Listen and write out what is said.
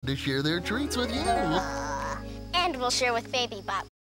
to share their treats with you. And we'll share with Baby Bop.